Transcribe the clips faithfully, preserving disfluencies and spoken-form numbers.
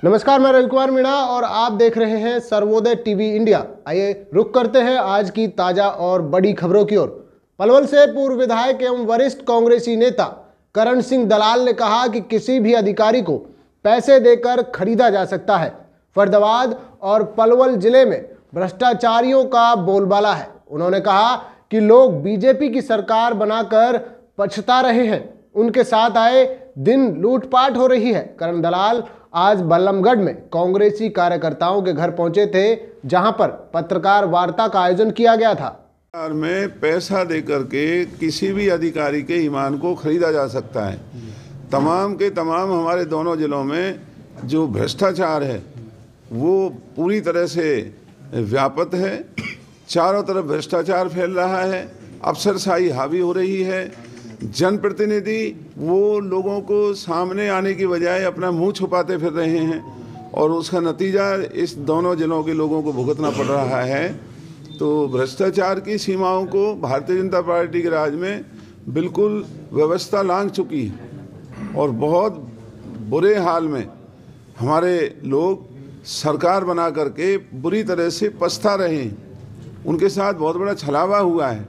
नमस्कार, मैं रवि कुमार मीणा और आप देख रहे हैं सर्वोदय टीवी इंडिया। आइए रुक करते हैं आज की ताजा और बड़ी खबरों की ओर। पलवल से पूर्व विधायक एवं वरिष्ठ कांग्रेसी नेता करण सिंह दलाल ने कहा कि किसी भी अधिकारी को पैसे देकर खरीदा जा सकता है। फरीदाबाद और पलवल जिले में भ्रष्टाचारियों का बोलबाला है। उन्होंने कहा कि लोग बीजेपी की सरकार बनाकर पछता रहे हैं, उनके साथ आए दिन लूटपाट हो रही है। करण दलाल आज बल्लमगढ़ में कांग्रेसी कार्यकर्ताओं के घर पहुंचे थे, जहां पर पत्रकार वार्ता का आयोजन किया गया था। में पैसा देकर के किसी भी अधिकारी के ईमान को खरीदा जा सकता है। तमाम के तमाम हमारे दोनों जिलों में जो भ्रष्टाचार है वो पूरी तरह से व्यापक है। चारों तरफ भ्रष्टाचार फैल रहा है, अफसरशाही हावी हो रही है। जनप्रतिनिधि वो लोगों को सामने आने की बजाय अपना मुंह छुपाते फिर रहे हैं और उसका नतीजा इस दोनों जिलों के लोगों को भुगतना पड़ रहा है। तो भ्रष्टाचार की सीमाओं को भारतीय जनता पार्टी के राज में बिल्कुल व्यवस्था लांघ चुकी है और बहुत बुरे हाल में हमारे लोग सरकार बना करके बुरी तरह से पछता रहे हैं। उनके साथ बहुत बड़ा छलावा हुआ है,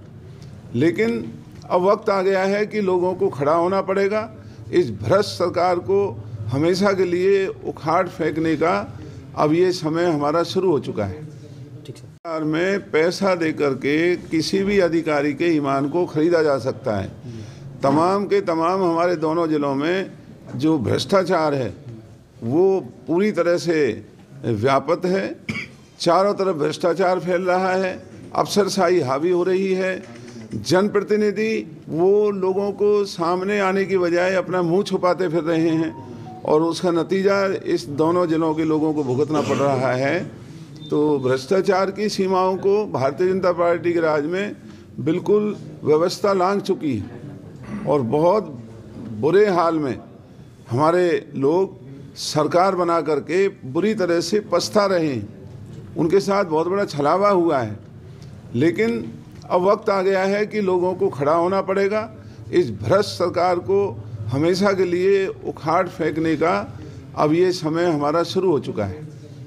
लेकिन अब वक्त आ गया है कि लोगों को खड़ा होना पड़ेगा। इस भ्रष्ट सरकार को हमेशा के लिए उखाड़ फेंकने का अब ये समय हमारा शुरू हो चुका है। सरकार में पैसा देकर के किसी भी अधिकारी के ईमान को खरीदा जा सकता है। तमाम के तमाम हमारे दोनों जिलों में जो भ्रष्टाचार है वो पूरी तरह से व्यापक है। चारों तरफ भ्रष्टाचार फैल रहा है, अफसरशाही हावी हो रही है। जनप्रतिनिधि वो लोगों को सामने आने की बजाय अपना मुंह छुपाते फिर रहे हैं और उसका नतीजा इस दोनों जिलों के लोगों को भुगतना पड़ रहा है। तो भ्रष्टाचार की सीमाओं को भारतीय जनता पार्टी के राज में बिल्कुल व्यवस्था लांघ चुकी है और बहुत बुरे हाल में हमारे लोग सरकार बना करके बुरी तरह से पछता रहे हैं। उनके साथ बहुत बड़ा छलावा हुआ है, लेकिन अब वक्त आ गया है कि लोगों को खड़ा होना पड़ेगा। इस भ्रष्ट सरकार को हमेशा के लिए उखाड़ फेंकने का अब ये समय हमारा शुरू हो चुका है।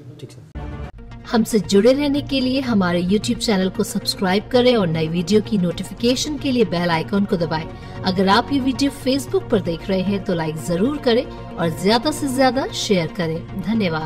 हमसे जुड़े रहने के लिए हमारे यूट्यूब चैनल को सब्सक्राइब करें और नई वीडियो की नोटिफिकेशन के लिए बेल आइकॉन को दबाएं। अगर आप ये वीडियो फेसबुक पर देख रहे हैं तो लाइक जरूर करें और ज्यादा से ज्यादा शेयर करें। धन्यवाद।